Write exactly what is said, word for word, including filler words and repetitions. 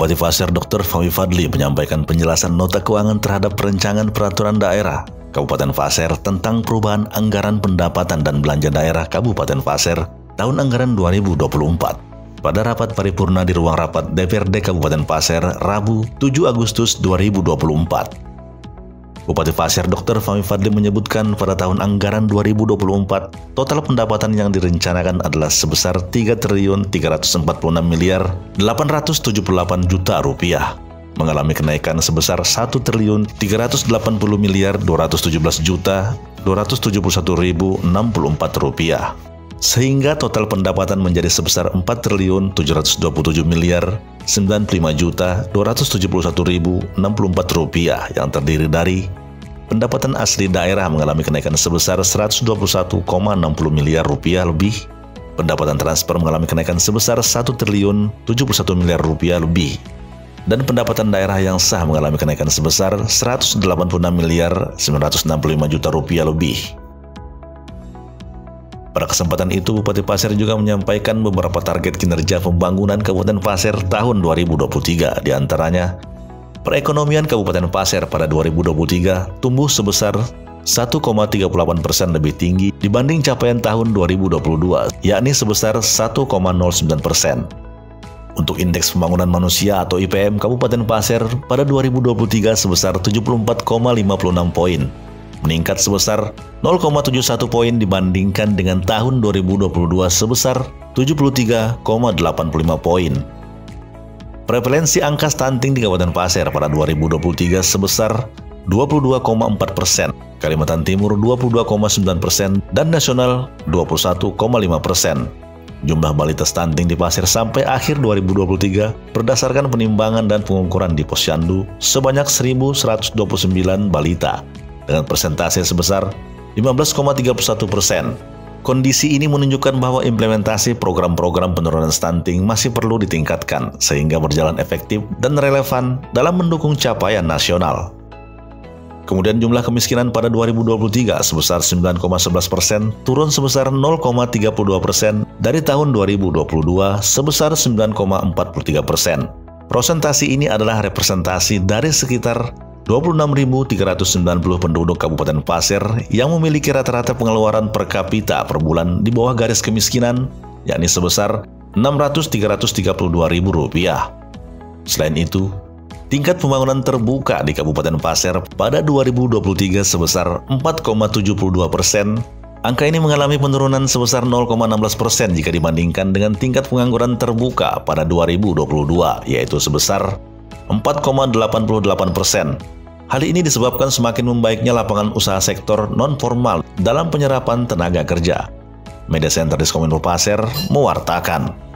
Bupati Pasir doktor Fahmi Fadli menyampaikan penjelasan nota keuangan terhadap perencanaan peraturan daerah Kabupaten Pasir tentang perubahan anggaran pendapatan dan belanja daerah Kabupaten Pasir tahun anggaran dua ribu dua puluh empat. Pada rapat paripurna di ruang rapat D P R D Kabupaten Pasir, Rabu tujuh Agustus dua ribu dua puluh empat. Bupati Pasir doktor Fahmi Fadli menyebutkan pada tahun anggaran dua ribu dua puluh empat, total pendapatan yang direncanakan adalah sebesar tiga triliun tiga ratus empat puluh enam miliar delapan ratus tujuh puluh delapan juta rupiah, mengalami kenaikan sebesar satu triliun tiga ratus delapan puluh miliar dua ratus tujuh belas juta dua ratus tujuh puluh satu ribu enam puluh empat rupiah. Sehingga total pendapatan menjadi sebesar empat triliun tujuh ratus dua puluh tujuh miliar sembilan puluh lima juta dua ratus tujuh puluh satu ribu enam puluh empat rupiah, yang terdiri dari pendapatan asli daerah mengalami kenaikan sebesar seratus dua puluh satu koma enam puluh miliar rupiah lebih, pendapatan transfer mengalami kenaikan sebesar satu triliun tujuh puluh satu miliar rupiah lebih, dan pendapatan daerah yang sah mengalami kenaikan sebesar seratus delapan puluh enam miliar sembilan ratus enam puluh lima juta rupiah lebih. Pada kesempatan itu, Bupati Pasir juga menyampaikan beberapa target kinerja pembangunan Kabupaten Pasir tahun dua ribu dua puluh tiga, diantaranya perekonomian Kabupaten Pasir pada dua ribu dua puluh tiga tumbuh sebesar satu koma tiga delapan persen lebih tinggi dibanding capaian tahun dua ribu dua puluh dua, yakni sebesar satu koma nol sembilan persen. Untuk indeks pembangunan manusia atau I P M Kabupaten Pasir pada dua ribu dua puluh tiga sebesar tujuh puluh empat koma lima enam poin, meningkat sebesar nol koma tujuh satu poin dibandingkan dengan tahun dua ribu dua puluh dua sebesar tujuh puluh tiga koma delapan lima poin. Prevalensi angka stunting di Kabupaten Pasir pada dua ribu dua puluh tiga sebesar dua puluh dua koma empat persen, Kalimantan Timur dua puluh dua koma sembilan persen, dan nasional dua puluh satu koma lima persen. Jumlah balita stunting di Pasir sampai akhir dua ribu dua puluh tiga berdasarkan penimbangan dan pengukuran di Posyandu sebanyak seribu seratus dua puluh sembilan balita dengan persentase sebesar lima belas koma tiga satu persen. Kondisi ini menunjukkan bahwa implementasi program-program penurunan stunting masih perlu ditingkatkan sehingga berjalan efektif dan relevan dalam mendukung capaian nasional. Kemudian jumlah kemiskinan pada dua ribu dua puluh tiga sebesar sembilan koma sebelas persen, turun sebesar nol koma tiga dua persen dari tahun dua ribu dua puluh dua sebesar sembilan koma empat tiga persen. Prosentasi ini adalah representasi dari sekitar dua puluh enam ribu tiga ratus sembilan puluh penduduk Kabupaten Pasir yang memiliki rata-rata pengeluaran per kapita per bulan di bawah garis kemiskinan, yakni sebesar enam ratus hingga tiga ratus tiga puluh dua ribu rupiah. Selain itu, tingkat pembangunan terbuka di Kabupaten Pasir pada dua ribu dua puluh tiga sebesar empat koma tujuh dua persen. Angka ini mengalami penurunan sebesar nol koma enam belas persen jika dibandingkan dengan tingkat pengangguran terbuka pada dua ribu dua puluh dua, yaitu sebesar empat koma delapan delapan persen. Hal ini disebabkan semakin membaiknya lapangan usaha sektor non-formal dalam penyerapan tenaga kerja. Media Center Diskominfo Pasir mewartakan.